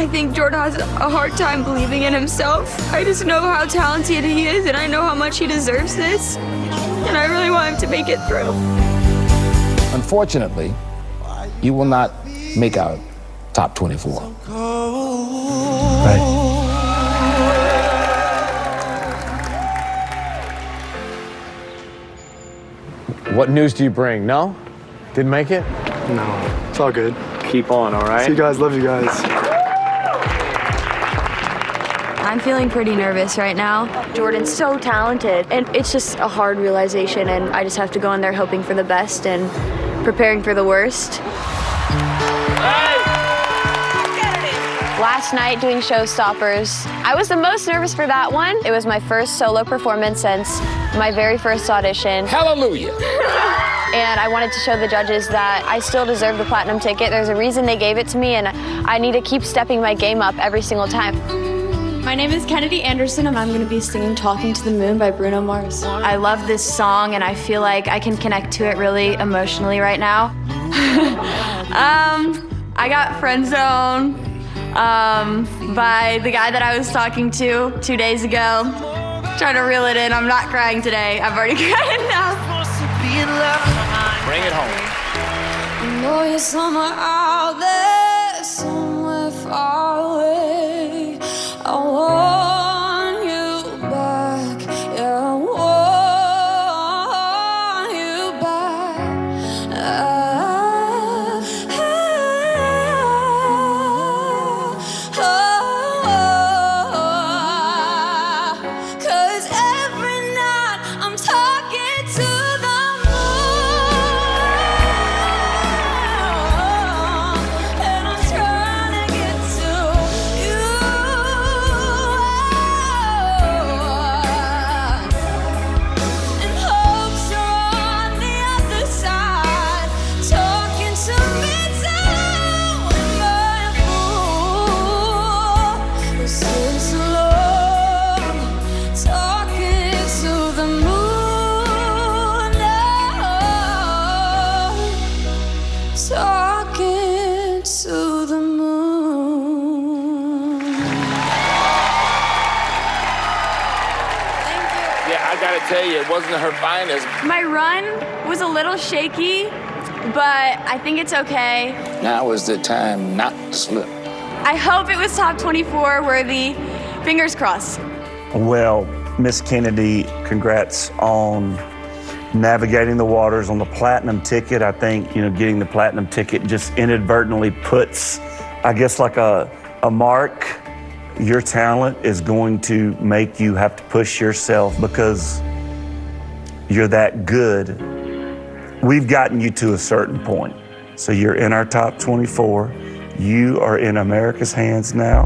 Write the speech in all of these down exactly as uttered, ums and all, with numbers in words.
I think Jordan has a hard time believing in himself. I just know how talented he is, and I know how much he deserves this. And I really want him to make it through. Unfortunately, you will not make our top twenty-four. Right. What news do you bring? No? Didn't make it? No, it's all good. Keep on, all right? See you guys, love you guys. I'm feeling pretty nervous right now. Jordan's so talented, and it's just a hard realization, and I just have to go in there hoping for the best and preparing for the worst. Last night doing Showstoppers, I was the most nervous for that one. It was my first solo performance since my very first audition. Hallelujah! And I wanted to show the judges that I still deserve the platinum ticket. There's a reason they gave it to me, and I need to keep stepping my game up every single time. My name is Kenedi Anderson, and I'm going to be singing Talking to the Moon by Bruno Mars. I love this song, and I feel like I can connect to it really emotionally right now. um, I got friend zoned um, by the guy that I was talking to two days ago. Trying to reel it in. I'm not crying today. I've already cried enough. Bring it home. I know you're somewhere out there, somewhere far away. I want you back, yeah, I want you back. Ah, ah, ah, 'cause every night I'm talking to the moon, and I'm trying to get to you. And hopes are on the other side, talking to me too. Am I a fool who stays so long, talking to the moon now, talking to the moon. Yeah, I gotta tell you, it wasn't her finest. My run was a little shaky, but I think it's okay. Now is the time not to slip. I hope it was top twenty-four worthy. Fingers crossed. Well, Miss Kennedy, congrats on navigating the waters on the platinum ticket. I think, you know, getting the platinum ticket just inadvertently puts, I guess, like a, a mark. Your talent is going to make you have to push yourself because you're that good. We've gotten you to a certain point. So you're in our top twenty-four. You are in America's hands now.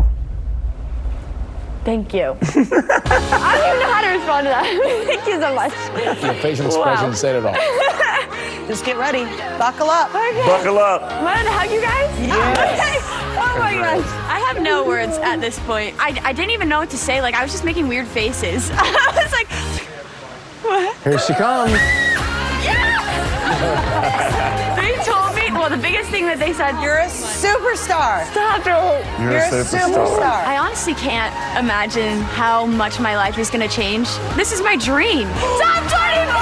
Thank you. I don't even know how to respond to that. Thank you so much. Your facial expression Wow. said it all. Just get ready. Buckle up. Okay. Buckle up. Am I gonna hug you guys? Yes. Okay. Oh my gosh. I have no words at this point. I, I didn't even know what to say. Like, I was just making weird faces. I was like, what? Here she comes. They told me, well, the biggest thing that they said, You're a superstar. stop it. You're, You're a superstar. I honestly can't imagine how much my life is gonna change. This is my dream. Top twenty-four!